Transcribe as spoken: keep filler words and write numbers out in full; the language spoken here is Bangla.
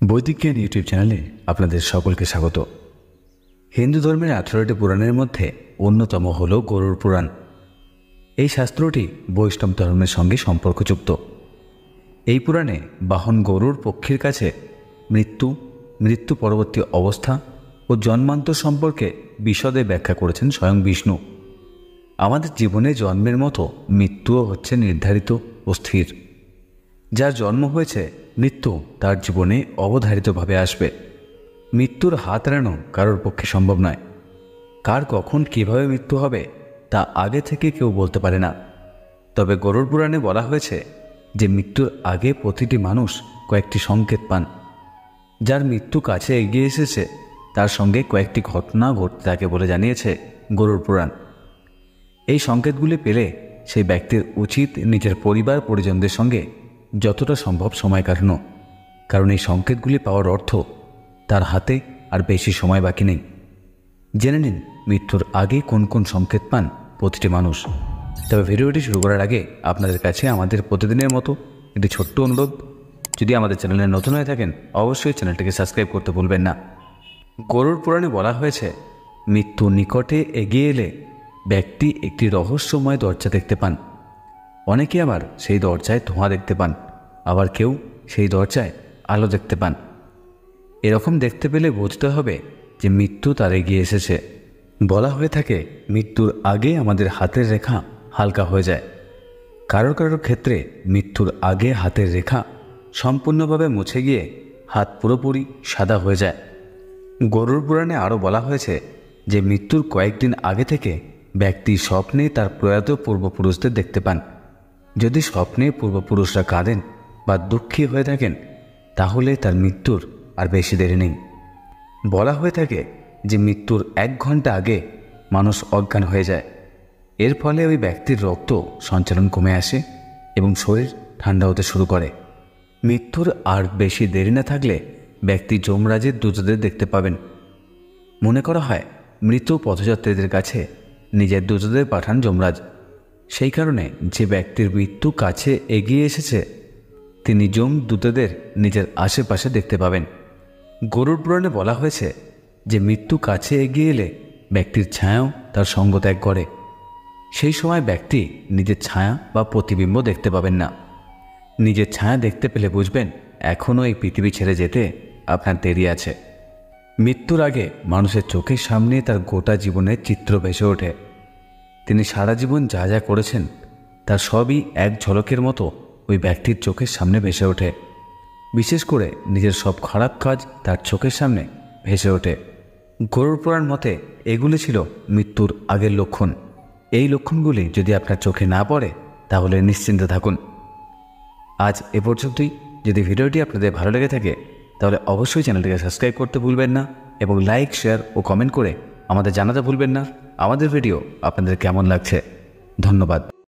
বৈদিক জ্ঞান ইউটিউব চ্যানেলে আপনাদের সকলকে স্বাগত। হিন্দু ধর্মের আঠারোটি পুরাণের মধ্যে অন্যতম হল গরুড় পুরাণ। এই শাস্ত্রটি বৈষ্ণব ধর্মের সঙ্গে সম্পর্কযুক্ত। এই পুরাণে বাহন গরুড় পক্ষীর কাছে মৃত্যু, মৃত্যু পরবর্তী অবস্থা ও জন্মান্তর সম্পর্কে বিশদে ব্যাখ্যা করেছেন স্বয়ং বিষ্ণু। আমাদের জীবনে জন্মের মতো মৃত্যুও হচ্ছে নির্ধারিত ও স্থির। যার জন্ম হয়েছে, মৃত্যু তার জীবনে অবধারিতভাবে আসবে। মৃত্যুর হাত এড়ানো কারোর পক্ষে সম্ভব নয়। কার কখন কিভাবে মৃত্যু হবে তা আগে থেকে কেউ বলতে পারে না। তবে গরুড় পুরাণে বলা হয়েছে যে মৃত্যুর আগে প্রতিটি মানুষ কয়েকটি সংকেত পান। যার মৃত্যু কাছে এগিয়ে এসেছে তার সঙ্গে কয়েকটি ঘটনা ঘটতে থাকে বলে জানিয়েছে গরুড় পুরাণ। এই সংকেতগুলি পেলে সেই ব্যক্তির উচিত নিজের পরিবার পরিজনদের সঙ্গে যতটা সম্ভব সময় কাটানো, কারণ এই সংকেতগুলি পাওয়ার অর্থ তার হাতে আর বেশি সময় বাকি নেই। জেনে নিন মৃত্যুর আগে কোন কোন সংকেত পান প্রতিটি মানুষ। তবে ভিডিওটি শুরু করার আগে আপনাদের কাছে আমাদের প্রতিদিনের মতো একটি ছোট্ট অনুরোধ, যদি আমাদের চ্যানেলে নতুন হয়ে থাকেন অবশ্যই চ্যানেলটিকে সাবস্ক্রাইব করতে ভুলবেন না। গরুড় পুরাণে বলা হয়েছে, মৃত্যু নিকটে এগিয়ে এলে ব্যক্তি একটি রহস্যময় দরজা দেখতে পান। অনেকে আবার সেই দরজায় ধোঁয়া দেখতে পান, আবার কেউ সেই দরজায় আলো দেখতে পান। এরকম দেখতে পেলে বুঝতে হবে যে মৃত্যু তার এগিয়ে এসেছে। বলা হয়ে থাকে, মৃত্যুর আগে আমাদের হাতের রেখা হালকা হয়ে যায়। কারোর কারোর ক্ষেত্রে মৃত্যুর আগে হাতের রেখা সম্পূর্ণভাবে মুছে গিয়ে হাত পুরোপুরি সাদা হয়ে যায়। গরুড় পুরাণে আরও বলা হয়েছে যে মৃত্যুর কয়েকদিন আগে থেকে ব্যক্তি স্বপ্নে তার প্রয়াত পূর্বপুরুষদের দেখতে পান। যদি স্বপ্নে পূর্বপুরুষরা কাঁদেন বা দুঃখী হয়ে থাকেন তাহলে তার মৃত্যুর আর বেশি দেরি নেই। বলা হয়ে থাকে যে মৃত্যুর এক ঘন্টা আগে মানুষ অজ্ঞান হয়ে যায়। এর ফলে ওই ব্যক্তির রক্ত সঞ্চালন কমে আসে এবং শরীর ঠান্ডা হতে শুরু করে। মৃত্যুর আর বেশি দেরি না থাকলে ব্যক্তি যমরাজের দূতদের দেখতে পাবেন। মনে করা হয় মৃত পথযাত্রীদের কাছে নিজের দূতদের পাঠান যমরাজ। সেই কারণে যে ব্যক্তির মৃত্যু কাছে এগিয়ে এসেছে তিনি যম দূতদের নিজের আশেপাশে দেখতে পাবেন। গরুড় পুরাণে বলা হয়েছে যে মৃত্যু কাছে এগিয়ে এলে ব্যক্তির ছায়াও তার সঙ্গ ত্যাগ করে। সেই সময় ব্যক্তি নিজের ছায়া বা প্রতিবিম্ব দেখতে পাবেন না। নিজের ছায়া দেখতে পেলে বুঝবেন এখনও এই পৃথিবী ছেড়ে যেতে আপনার দেরি আছে। মৃত্যুর আগে মানুষের চোখের সামনে তার গোটা জীবনের চিত্র ভেসে ওঠে। তিনি সারা জীবন যা যা করেছেন তার সবই এক ঝলকের মতো ওই ব্যক্তির চোখের সামনে ভেসে ওঠে। বিশেষ করে নিজের সব খারাপ কাজ তার চোখের সামনে ভেসে ওঠে। গরুড় পুরাণ মতে এগুলি ছিল মৃত্যুর আগের লক্ষণ। এই লক্ষণগুলি যদি আপনার চোখে না পড়ে তাহলে নিশ্চিন্তে থাকুন। আজ এ পর্যন্তই। যদি ভিডিওটি আপনাদের ভালো লেগে থাকে তাহলে অবশ্যই চ্যানেলটিকে সাবস্ক্রাইব করতে ভুলবেন না এবং লাইক, শেয়ার ও কমেন্ট করে আমাদের জানাতে ভুলবেন না আমাদের ভিডিও আপনাদের কেমন লাগছে। ধন্যবাদ।